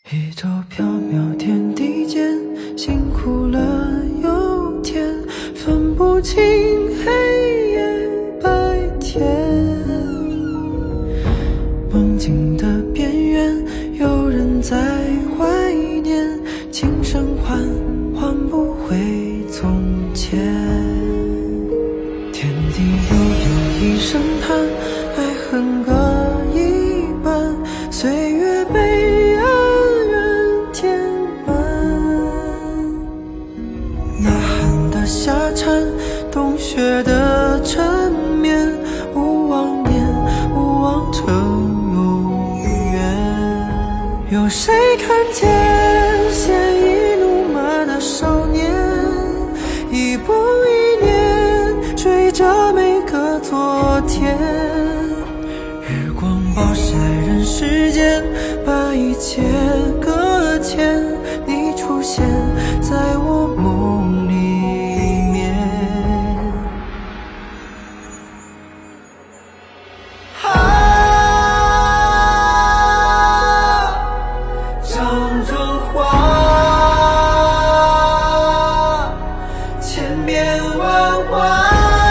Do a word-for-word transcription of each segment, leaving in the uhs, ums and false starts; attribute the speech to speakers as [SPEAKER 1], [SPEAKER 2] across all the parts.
[SPEAKER 1] 宇宙缥缈天地间，辛苦了又甜，分不清黑夜白天。梦境的边缘，有人在怀念，今生换换不回从前。天地悠悠一声叹，爱恨各一半，岁月被恩怨填满。呐喊的夏蝉，冬雪的缠绵，勿忘念，勿忘成永远。有谁看见鲜衣怒马的少年，一步一念追着每个昨天。日光暴晒人世间，把一切搁浅，你出现在我梦里面。啊，掌中花，千变万化，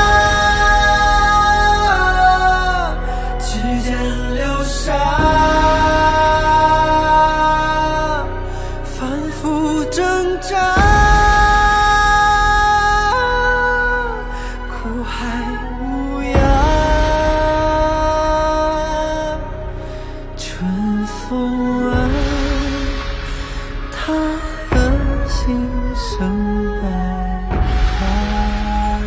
[SPEAKER 1] 指尖流沙，反复挣扎，苦海无涯，春风啊，他的心生白发。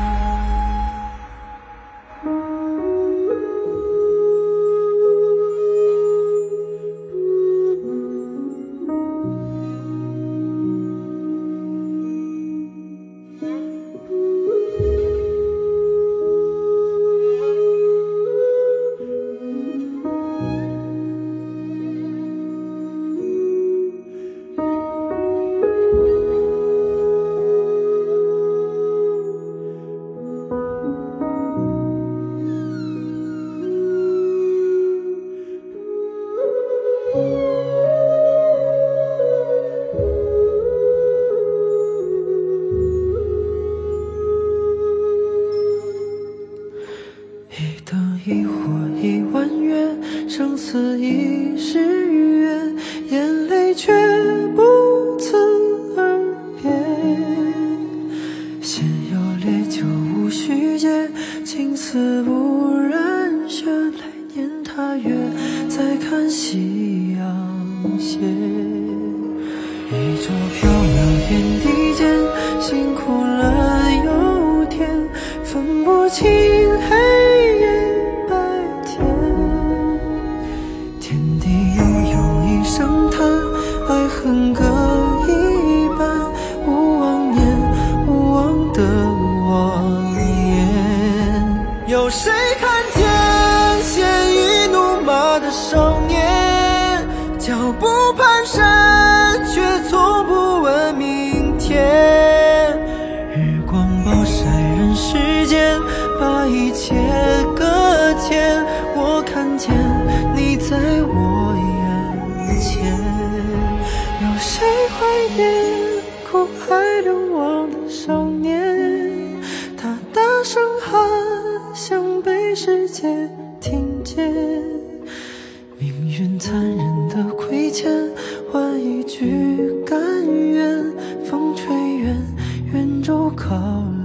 [SPEAKER 1] 一灯一火一弯月，生死一世缘，眼泪却不辞而别。心有烈酒无虚借，情丝不染血，来年他月再看夕阳斜。宇宙缥缈天地间，辛苦了又甜，分不清黑夜白天。天地悠悠一声叹，爱恨各一半，勿忘念，勿忘的妄言。有谁看见鲜衣怒马的少年，脚步蹒跚却从不问明天。日光暴晒人世间，把一切搁浅，我看见你在我眼前。有谁怀念苦海流亡的少年，他大声喊，想被世界听见。命运残忍的亏欠，换一句甘愿，风吹远，远舟靠